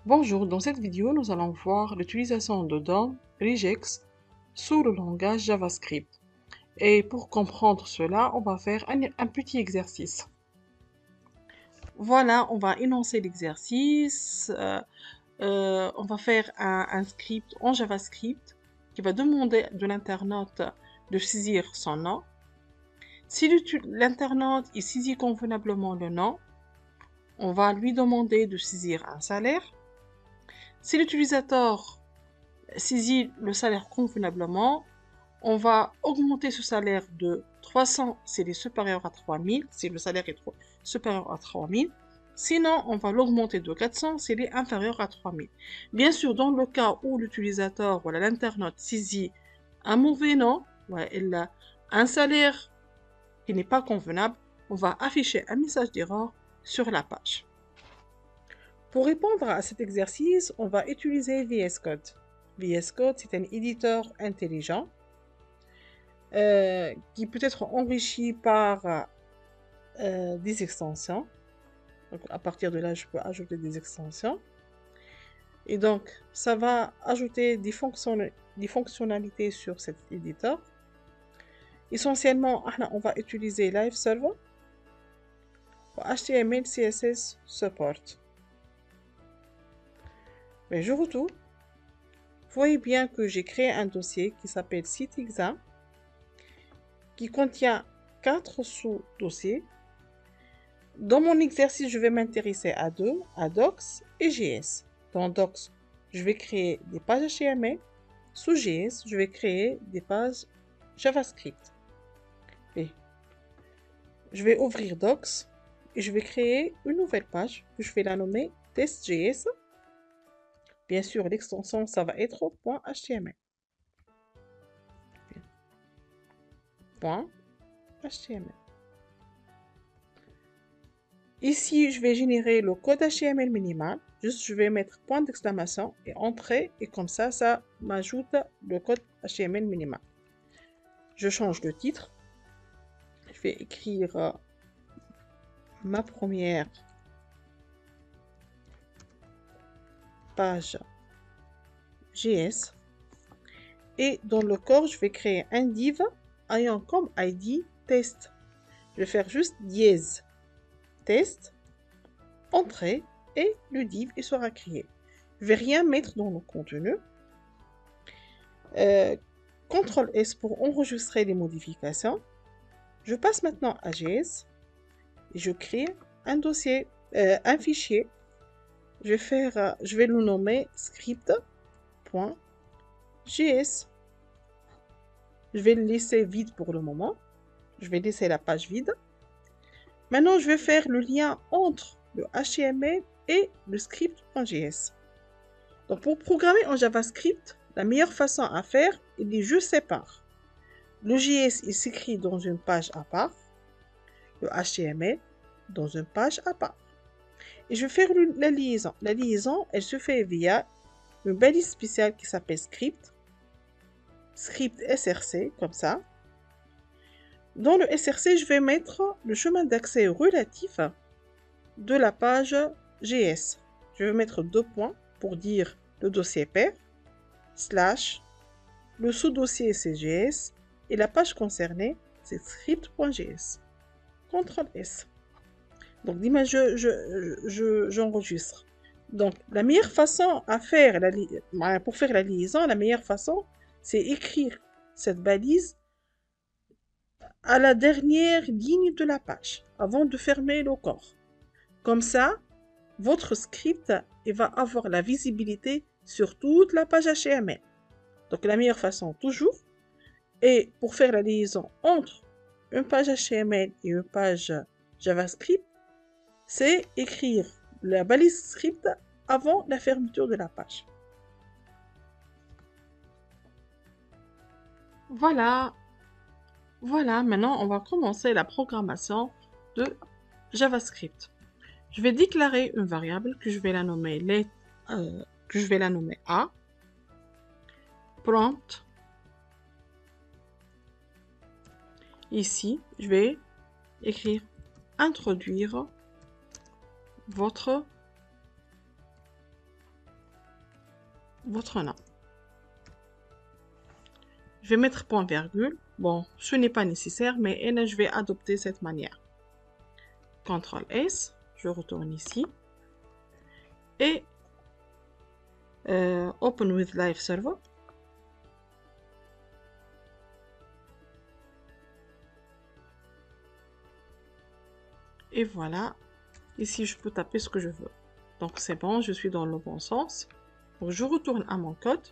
Bonjour, dans cette vidéo, nous allons voir l'utilisation de DOM regex sous le langage JavaScript. Et pour comprendre cela, on va faire un petit exercice. Voilà, on va énoncer l'exercice. On va faire un script en JavaScript qui va demander de l'internaute de saisir son nom. Si l'internaute saisit convenablement le nom, on va lui demander de saisir un salaire. Si l'utilisateur saisit le salaire convenablement, on va augmenter ce salaire de 300 s'il est supérieur à 3000, si le salaire est supérieur à 3000. Sinon, on va l'augmenter de 400 s'il est inférieur à 3000. Bien sûr, dans le cas où l'utilisateur, voilà, l'internaute saisit un mauvais nom, voilà, il a un salaire qui n'est pas convenable, on va afficher un message d'erreur sur la page. Pour répondre à cet exercice, on va utiliser VS Code. VS Code, c'est un éditeur intelligent qui peut être enrichi par des extensions. Donc, à partir de là, je peux ajouter des extensions. Et donc, ça va ajouter des fonctionnalités sur cet éditeur. Essentiellement, on va utiliser Live Server pour HTML, CSS, Support. Mais je retourne. Vous voyez bien que j'ai créé un dossier qui s'appelle Site Exam, qui contient 4 sous-dossiers. Dans mon exercice, je vais m'intéresser à Docs et JS. Dans Docs, je vais créer des pages HTML. Sous JS, je vais créer des pages JavaScript. Et je vais ouvrir Docs et je vais créer une nouvelle page que je vais la nommer test.js. Bien sûr, l'extension, ça va être .html. .html. Ici, je vais générer le code HTML minimal. Juste, je vais mettre point d'exclamation et entrée. Et comme ça m'ajoute le code HTML minimal. Je change de titre. Je vais écrire ma première page JS. Et dans le corps, je vais créer un div ayant comme ID test. Je vais faire juste dièse test, entrée, et le div sera créé. Je ne vais rien mettre dans le contenu. CTRL S pour enregistrer les modifications. Je passe maintenant à JS et je crée un dossier, un fichier. Je vais le nommer script.js. Je vais le laisser vide pour le moment. Je vais laisser la page vide. Maintenant, je vais faire le lien entre le HTML et le script.js. Donc, pour programmer en JavaScript, la meilleure façon à faire est les je sépare. Le JS, il s'écrit dans une page à part. Le HTML, dans une page à part. Et je vais faire la liaison. La liaison, elle se fait via une balise spéciale qui s'appelle script. Script SRC, comme ça. Dans le SRC, je vais mettre le chemin d'accès relatif de la page JS. Je vais mettre 2 points pour dire le dossier père, slash, le sous-dossier c'est JS, et la page concernée c'est script.js. CTRL S. Donc, l'image, j'enregistre. Donc, la meilleure façon à faire, pour faire la liaison, la meilleure façon, c'est écrire cette balise à la dernière ligne de la page, avant de fermer le corps. Comme ça, votre script va avoir la visibilité sur toute la page HTML. Donc, la meilleure façon, toujours, et pour faire la liaison entre une page HTML et une page JavaScript, c'est écrire la balise script avant la fermeture de la page. Voilà, maintenant on va commencer la programmation de JavaScript. Je vais déclarer une variable que je vais la nommer A. Prompt. Ici, je vais écrire introduire votre votre nom. Je vais mettre point virgule. Bon, ce n'est pas nécessaire, mais là, je vais adopter cette manière. CTRL S, je retourne ici. Et Open with Live Server. Et voilà. Ici, je peux taper ce que je veux. Donc, c'est bon, je suis dans le bon sens. Donc, je retourne à mon code.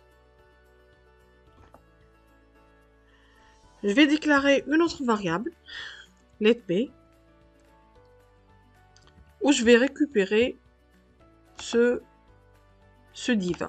Je vais déclarer une autre variable, let b, où je vais récupérer ce div.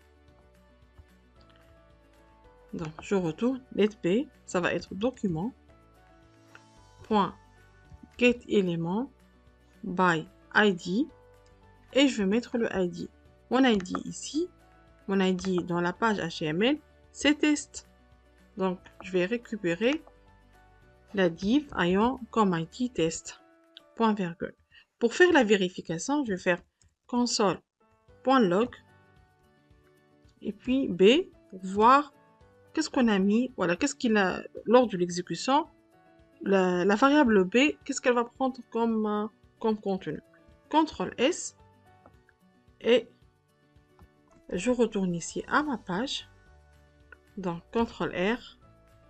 Donc, je retourne let b, ça va être document, point get element by id, et je vais mettre le id. Mon id ici, mon id dans la page HTML, c'est test. Donc, je vais récupérer la div ayant comme id test. Point virgule. Pour faire la vérification, je vais faire console.log et puis B pour voir qu'est-ce qu'on a mis. Voilà, qu'est-ce qu'il a lors de l'exécution. La variable B, qu'est-ce qu'elle va prendre comme contenu. CTRL S et je retourne ici à ma page. Donc, CTRL R.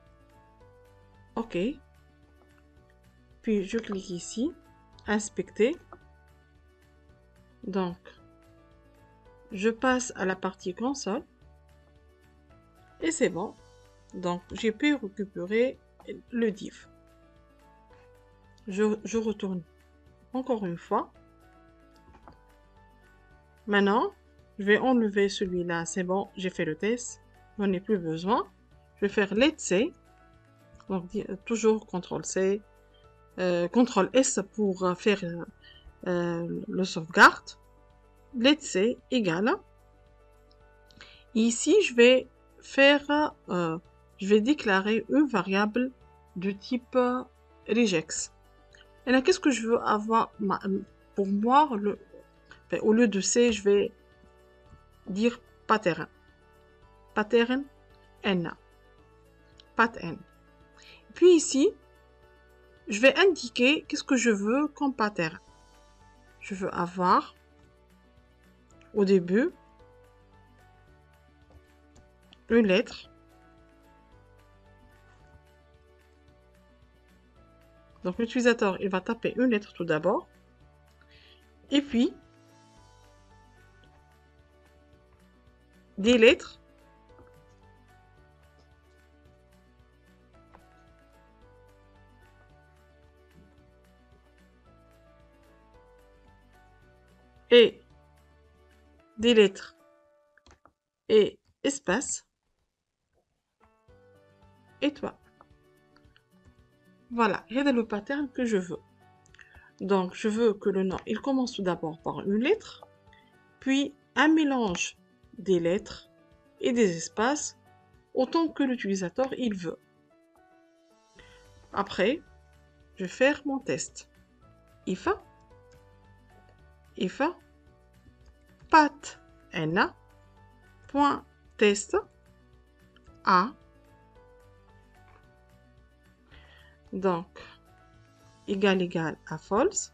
OK. Puis, je clique ici. Inspecter. Donc, je passe à la partie console. Et c'est bon. Donc, j'ai pu récupérer le div. Je retourne encore une fois. Maintenant, je vais enlever celui-là. C'est bon, j'ai fait le test. J'en ai plus besoin. Je vais faire let C. Donc, toujours CTRL-C. CTRL-S pour faire le sauvegarde. Let C égale. Ici, je vais faire, je vais déclarer une variable de type regex. Et là, qu'est-ce que je veux avoir pour moi, au lieu de C, je vais dire pattern. Pattern N. Pattern. Puis ici, je vais indiquer qu'est-ce que je veux comme pattern. Je veux avoir au début une lettre. Donc l'utilisateur, il va taper une lettre tout d'abord. Et puis, des lettres. Et des lettres et espace. Et toi. Voilà, c'est le pattern que je veux. Donc, je veux que le nom, il commence tout d'abord par une lettre, puis un mélange des lettres et des espaces, autant que l'utilisateur il veut. Après, je vais faire mon test. If pattern point test a. Donc, égal à false.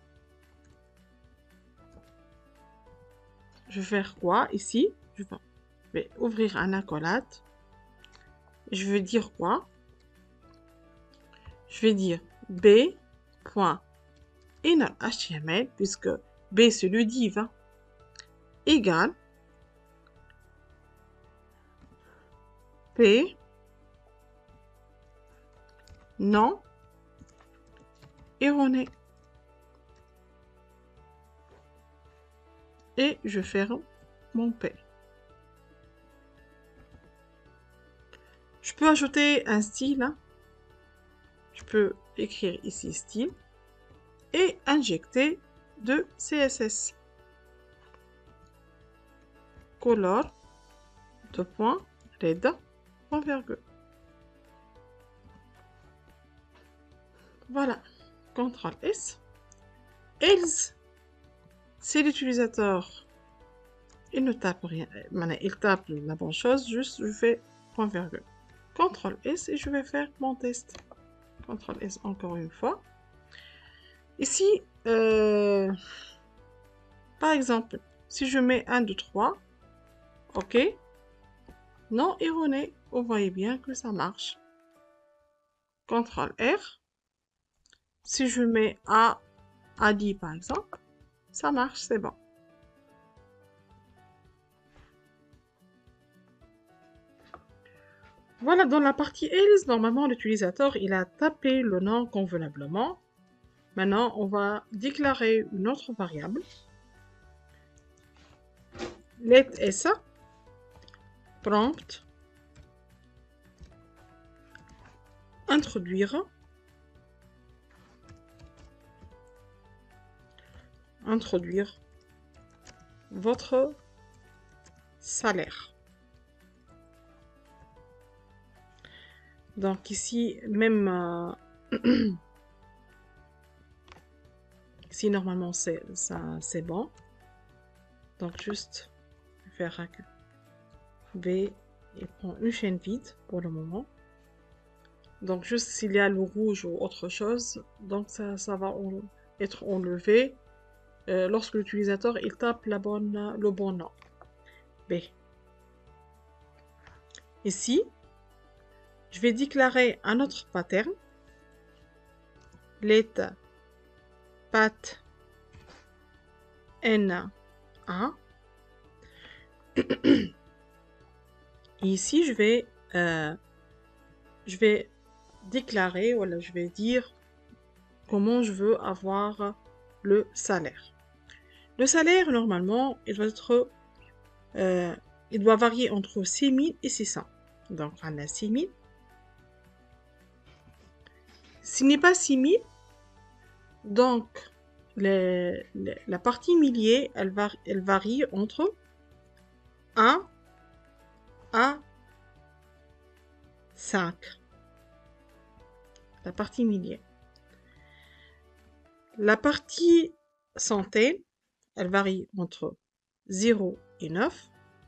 Je vais faire quoi ici? Je vais ouvrir un accolade. Je vais dire quoi? Je vais dire b.innerHTML, puisque b c'est le div, hein, égale p non erroné. Et je ferme mon P. Je peux ajouter un style. Hein. Je peux écrire ici style et injecter de CSS. Color, deux points, red, point virgule. Voilà. CTRL S. Else, c'est l'utilisateur. il ne tape rien. Il tape la bonne chose, juste je fais point virgule. CTRL S et je vais faire mon test. CTRL S encore une fois. Ici, par exemple, si je mets 1, 2, 3, ok, non erroné, vous voyez bien que ça marche. CTRL R, si je mets A10 par exemple, ça marche, c'est bon. Voilà, dans la partie else, normalement l'utilisateur il a tapé le nom convenablement. Maintenant, on va déclarer une autre variable. Let s prompt introduire votre salaire. Donc ici, même ici normalement c'est bon. Donc juste faire un B et prendre une chaîne vide pour le moment. Donc juste s'il y a le rouge ou autre chose, donc ça va être enlevé lorsque l'utilisateur il tape le bon nom. B. Ici, je vais déclarer un autre pattern. Let pat n a. Et ici, je vais déclarer, voilà, je vais dire comment je veux avoir le salaire. Le salaire, normalement, il doit varier entre 6000 et 600. Donc, on a 6000. S'il n'est pas 6000, donc la partie millier, elle varie entre 1 à 5. La partie millier. La partie centaine, elle varie entre 0 et 9.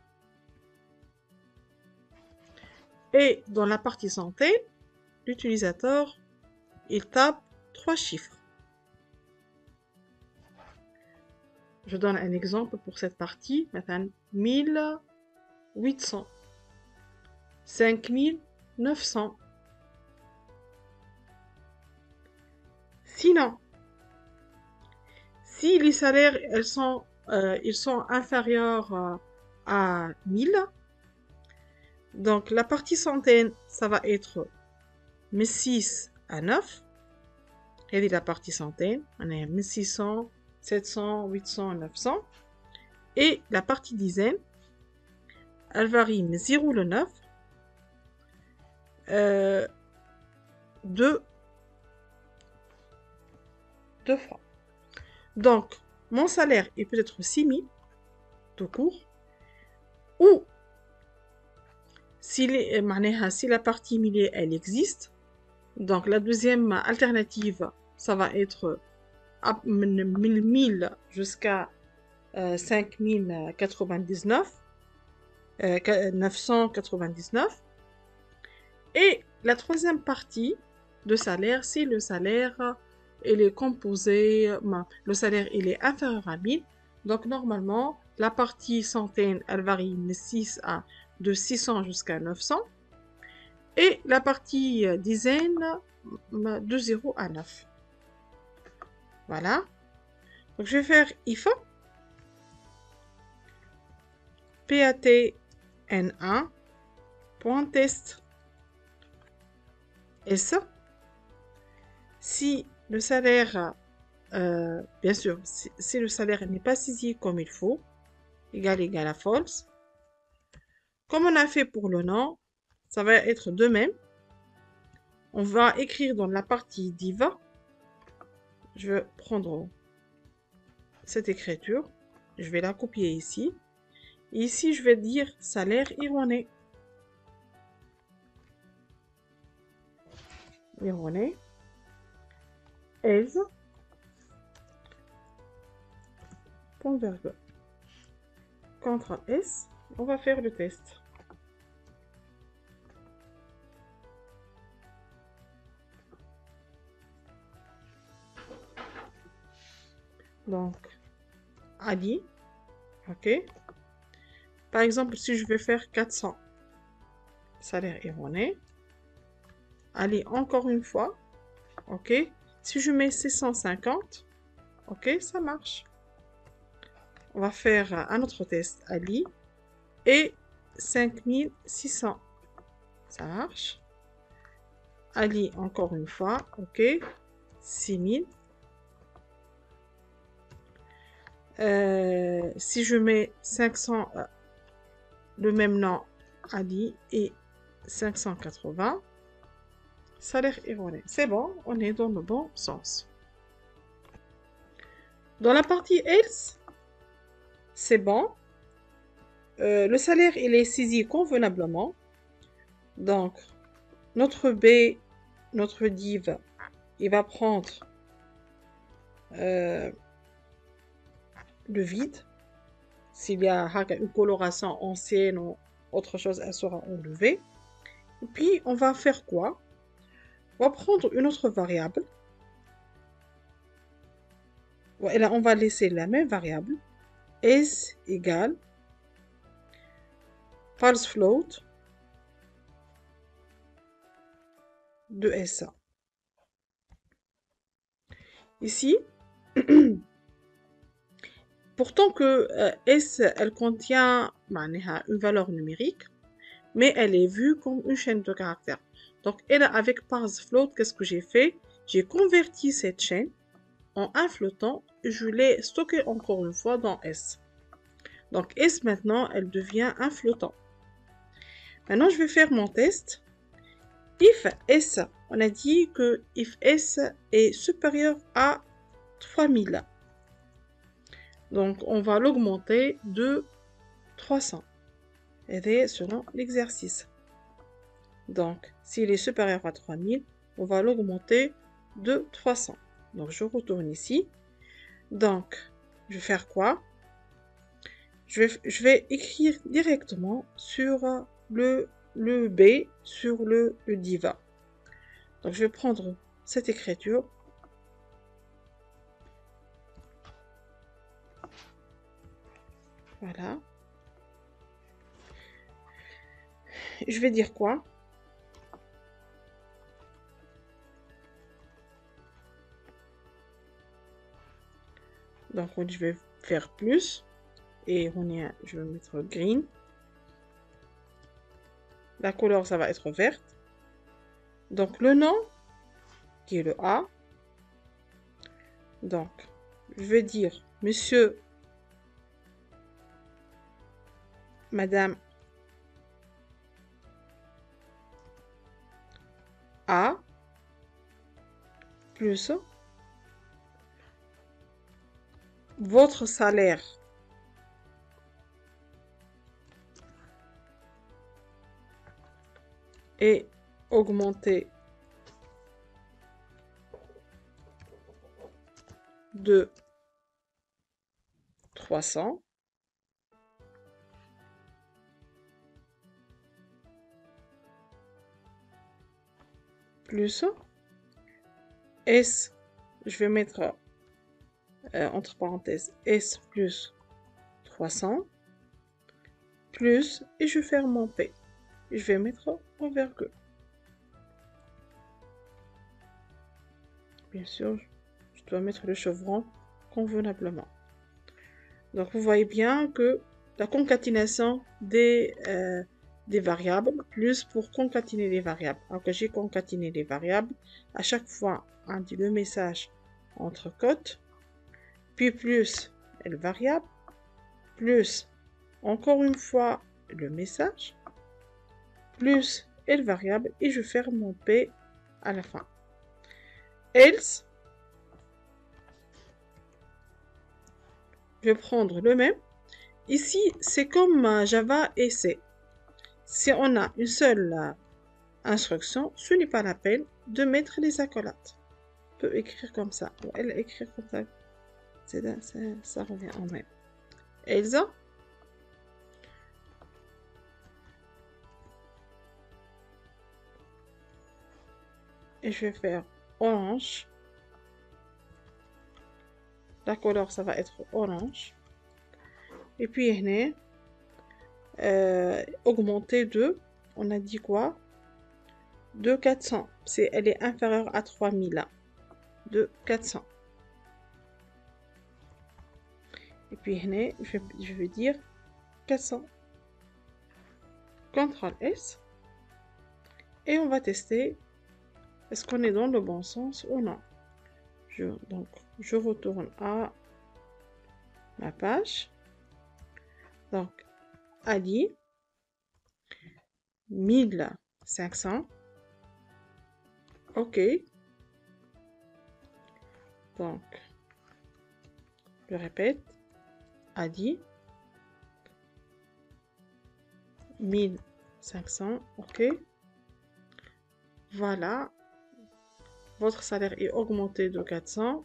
Et dans la partie centaine, l'utilisateur, il tape 3 chiffres. Je donne un exemple pour cette partie. Maintenant, 1800, 5900. Sinon, si les salaires ils sont inférieurs à 1000, donc la partie centaine, ça va être 6 à 9. Et la partie centaine, on est à 1600, 700, 800, 900. Et la partie dizaine, elle varie de 0 le 9, 2 fois. Donc, mon salaire est peut-être 6000, tout court, ou si la partie millier, elle existe, donc la deuxième alternative, ça va être 1000 jusqu'à 5099, 999. Et la troisième partie de salaire, c'est le salaire, il est composé, le salaire il est inférieur à 1000. Donc normalement, la partie centaine, elle varie de 600 jusqu'à 900. Et la partie dizaine, de 0 à 9. Voilà. Donc je vais faire if patn1.test S. Si le salaire, bien sûr, si le salaire n'est pas saisi comme il faut, égal à false. Comme on a fait pour le nom, ça va être de même. On va écrire dans la partie div. Je vais prendre cette écriture. Je vais la copier ici. Et ici, je vais dire salaire erroné. Erroné. Else. Point virgule. CTRL S. On va faire le test. Donc, Ali, ok. Par exemple, si je vais faire 400, salaire erroné. Ali, encore une fois, ok. Si je mets 650, ok, ça marche. On va faire un autre test, Ali, et 5600, ça marche. Ali, encore une fois, ok, 6000. Si je mets 500, le même nom, Ali, et 580, salaire erroné. C'est bon, on est dans le bon sens. Dans la partie else, c'est bon. Le salaire, il est saisi convenablement. Donc, notre B, notre div, il va prendre le vide. S'il y a une coloration ancienne ou autre chose, elle sera enlevée. Et puis, on va faire quoi? On va prendre une autre variable. Et là, on va laisser la même variable. S égale false float de SA. Ici, pourtant que S, elle contient une valeur numérique, mais elle est vue comme une chaîne de caractères. Donc, avec parse float, qu'est-ce que j'ai fait? J'ai converti cette chaîne en un flottant et je l'ai stocké encore une fois dans S. Donc, S maintenant, elle devient un flottant. Maintenant, je vais faire mon test. If S, on a dit que if S est supérieur à 3000. Donc, on va l'augmenter de 300. Et selon l'exercice. Donc, s'il est supérieur à 3000, on va l'augmenter de 300. Donc, je retourne ici. Donc, je vais faire quoi? Je vais écrire directement sur le B, sur le diva. Donc, je vais prendre cette écriture. Voilà. Je vais dire quoi? Donc, je vais faire plus. Et je vais mettre green. La couleur, ça va être verte. Donc, le nom, qui est le A. Donc, je vais dire monsieur, madame A, plus votre salaire est augmenté de 300. Plus S, je vais mettre entre parenthèses S plus 300 plus, et je ferme mon P. Je vais mettre en virgule. Bien sûr, je dois mettre le chevron convenablement. Donc, vous voyez bien que la concaténation des variables, plus pour concaténer les variables. Alors que j'ai concaténé les variables, à chaque fois, on dit le message entre cotes, puis plus le variable, plus encore une fois le message, plus le variable, et je ferme mon P à la fin. Else, je vais prendre le même. Ici, c'est comme Java et C. Si on a une seule instruction, ce n'est pas la peine de mettre les accolades. On peut écrire comme ça. Ou elle écrire comme ça. Ça revient en même. Elsa. et je vais faire orange. La couleur, ça va être orange. Et puis, augmenter de, on a dit quoi? De 400. Elle est inférieure à 3000. De 400. Et puis, je vais dire 400. CTRL S. Et on va tester est-ce qu'on est dans le bon sens ou non. Donc, je retourne à ma page. Donc, Ali, 1500. OK. Donc, je répète. Ali, 1500. OK. Voilà. Votre salaire est augmenté de 400.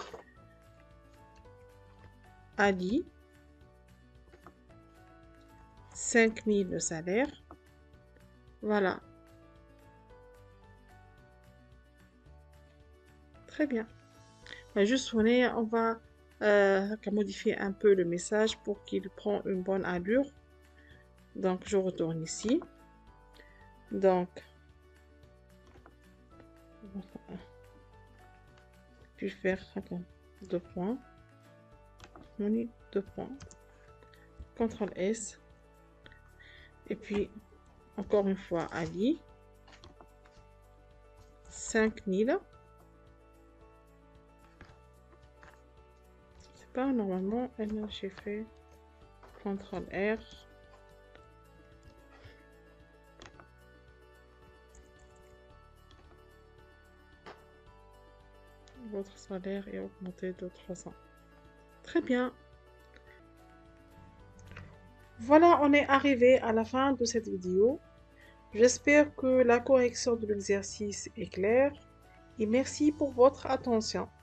Ali, 5000 le salaire. Voilà. Très bien. Juste, on va modifier un peu le message pour qu'il prenne une bonne allure. Donc, je retourne ici. Donc, puis faire 2 points. Menu 2 points. CTRL S. Et puis, encore une fois, Ali. 5000. C'est pas normalement, j'ai fait CTRL R. Votre salaire est augmenté de 300. Très bien. Voilà, on est arrivé à la fin de cette vidéo. J'espère que la correction de l'exercice est claire et merci pour votre attention.